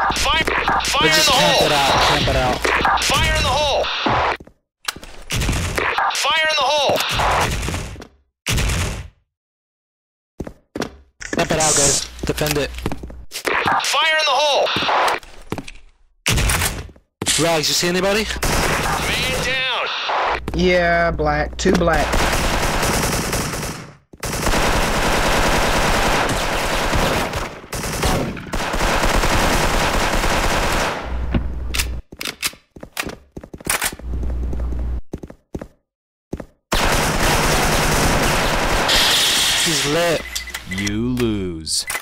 Fire! Fire in Just the camp hole! it out. Camp it out. Fire in the hole! Fire in the hole! Camp it out, guys. Defend it. Fire in the hole! Rags, you see anybody? Man down! Yeah, black. 2 black. He's lit. You lose.